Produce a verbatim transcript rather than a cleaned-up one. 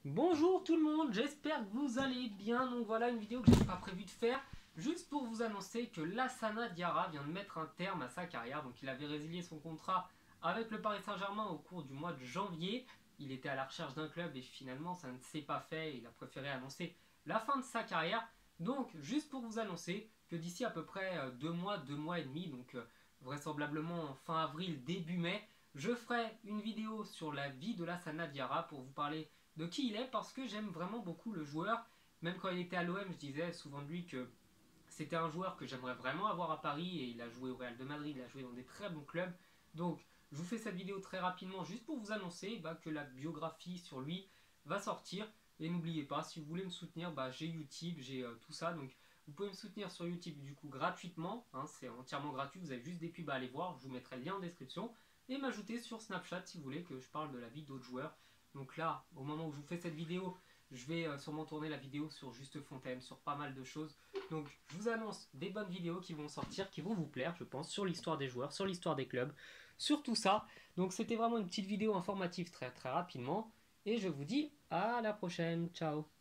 Bonjour tout le monde, j'espère que vous allez bien. Donc voilà une vidéo que je n'ai pas prévu de faire, juste pour vous annoncer que Lassana Diarra vient de mettre un terme à sa carrière. Donc il avait résilié son contrat avec le Paris Saint-Germain au cours du mois de janvier. Il était à la recherche d'un club et finalement ça ne s'est pas fait. Il a préféré annoncer la fin de sa carrière. Donc juste pour vous annoncer que d'ici à peu près euh, deux mois, deux mois et demi, donc euh, vraisemblablement fin avril, début mai, je ferai une vidéo sur la vie de Lassana Diarra pour vous parler de qui il est, parce que j'aime vraiment beaucoup le joueur. Même quand il était à l'O M, je disais souvent de lui que c'était un joueur que j'aimerais vraiment avoir à Paris, et il a joué au Real de Madrid, il a joué dans des très bons clubs. Donc je vous fais cette vidéo très rapidement juste pour vous annoncer bah, que la biographie sur lui va sortir. Et n'oubliez pas, si vous voulez me soutenir, bah, j'ai YouTube, j'ai euh, tout ça. Donc vous pouvez me soutenir sur YouTube du coup gratuitement, hein, c'est entièrement gratuit, vous avez juste des pubs à aller voir, je vous mettrai le lien en description. Et m'ajouter sur Snapchat si vous voulez que je parle de la vie d'autres joueurs. Donc là, au moment où je vous fais cette vidéo, je vais euh, sûrement tourner la vidéo sur Juste Fontaine, sur pas mal de choses. Donc je vous annonce des bonnes vidéos qui vont sortir, qui vont vous plaire, je pense, sur l'histoire des joueurs, sur l'histoire des clubs, sur tout ça. Donc c'était vraiment une petite vidéo informative très très rapidement. Et je vous dis à la prochaine, ciao.